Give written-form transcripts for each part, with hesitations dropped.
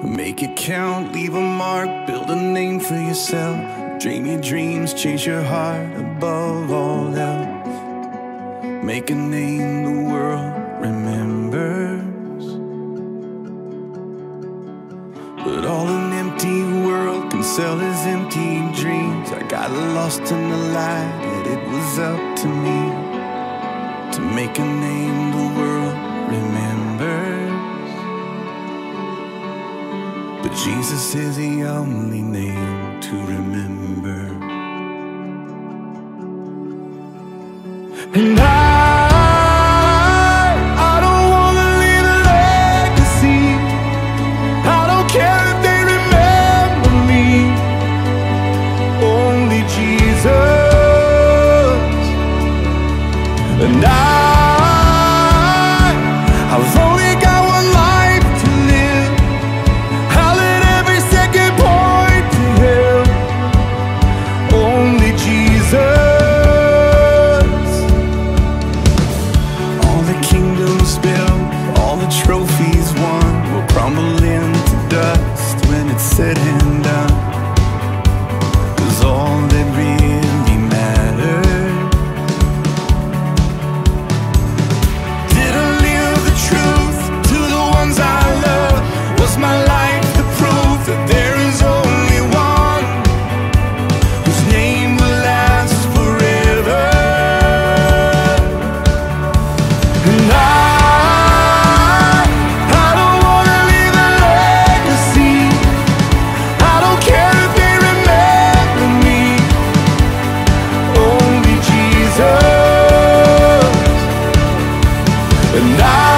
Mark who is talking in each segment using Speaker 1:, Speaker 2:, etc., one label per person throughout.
Speaker 1: Make it count, leave a mark, build a name for yourself. Dream your dreams, chase your heart above all else. Make a name the world remembers. But all an empty world can sell is empty dreams. I got lost in the light, and it was up to me to make a name the world remembers. But Jesus is the only name to remember. And I don't wanna leave a legacy. I don't care if they remember me. Only Jesus. And I've only got one life to live. I'll let every second point to Him. Only Jesus. All the kingdoms built, all the trophies won, will crumble into dust when it's said and done. 'Cause all that really mattered, did I live the truth to the ones I love? Was my life the proof that there is only one whose name will last forever? And I don't wanna leave a legacy. I don't care if they remember me. Only Jesus. And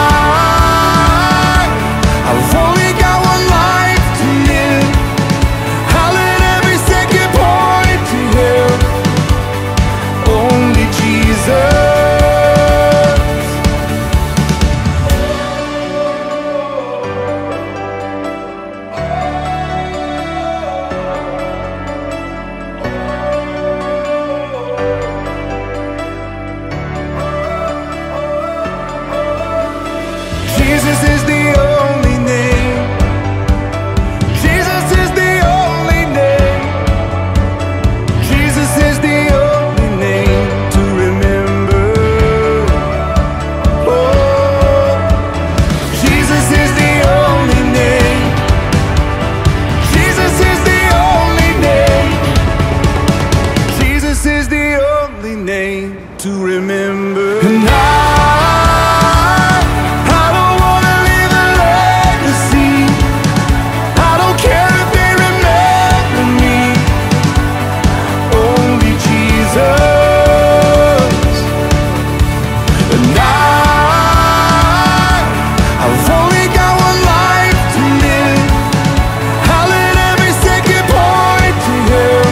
Speaker 1: I've only got one life to live. I'll let every second point to Him. Only Jesus. Jesus is the only name. Jesus is the only name. Jesus is the only name to remember. Oh, Jesus is the only name. Jesus is the only name. Jesus is the only name to remember. And I don't wanna leave a legacy. I don't care if they remember me. Only Jesus. And I've only got one life to live. I'll let every second point to Him.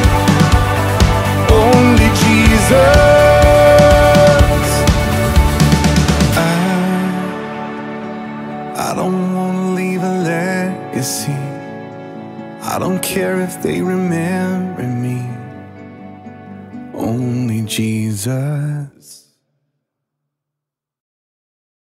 Speaker 1: Only Jesus. I don't wanna leave a legacy. I don't care if they remember me. Only Jesus.